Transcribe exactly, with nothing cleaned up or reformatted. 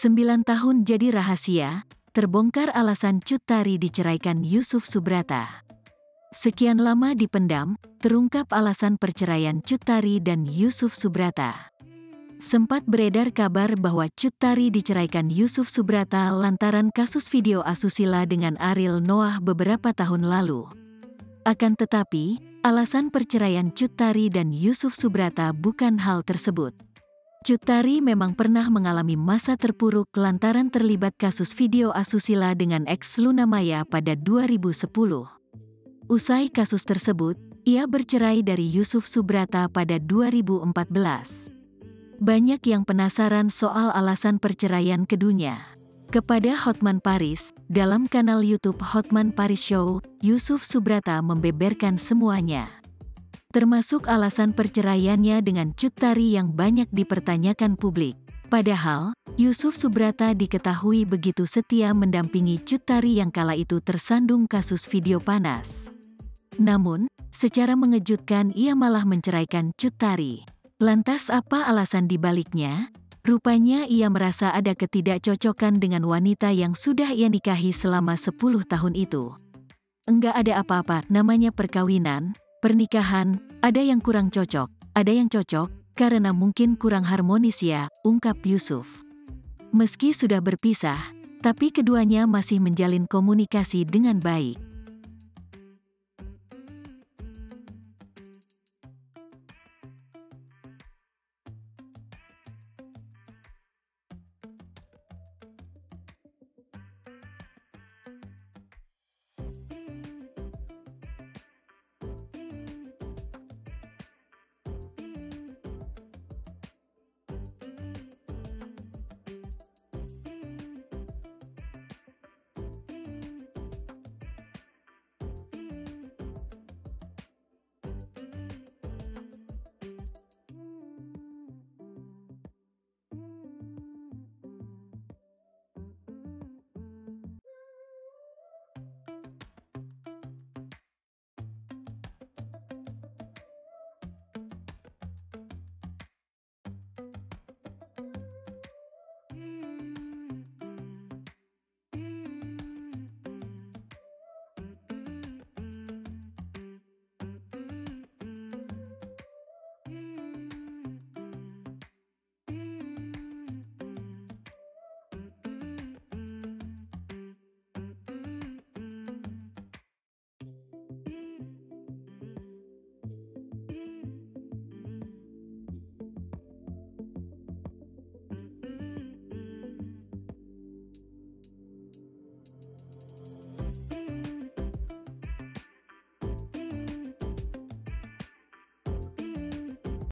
Sembilan tahun jadi rahasia, terbongkar alasan Cut Tari diceraikan Yusuf Subrata. Sekian lama dipendam, terungkap alasan perceraian Cut Tari dan Yusuf Subrata. Sempat beredar kabar bahwa Cut Tari diceraikan Yusuf Subrata lantaran kasus video asusila dengan Ariel Noah beberapa tahun lalu. Akan tetapi, alasan perceraian Cut Tari dan Yusuf Subrata bukan hal tersebut. Cut Tari memang pernah mengalami masa terpuruk lantaran terlibat kasus video asusila dengan eks Luna Maya pada dua ribu sepuluh. Usai kasus tersebut, ia bercerai dari Yusuf Subrata pada dua ribu empat belas. Banyak yang penasaran soal alasan perceraian keduanya. Kepada Hotman Paris, dalam kanal YouTube Hotman Paris Show, Yusuf Subrata membeberkan semuanya. Termasuk alasan perceraiannya dengan Cut Tari yang banyak dipertanyakan publik. Padahal, Yusuf Subrata diketahui begitu setia mendampingi Cut Tari yang kala itu tersandung kasus video panas. Namun, secara mengejutkan ia malah menceraikan Cut Tari. Lantas apa alasan dibaliknya? Rupanya ia merasa ada ketidakcocokan dengan wanita yang sudah ia nikahi selama sepuluh tahun itu. Enggak ada apa-apa, namanya perkawinan, pernikahan, ada yang kurang cocok, ada yang cocok, karena mungkin kurang harmonis ya, ungkap Yusuf. Meski sudah berpisah, tapi keduanya masih menjalin komunikasi dengan baik.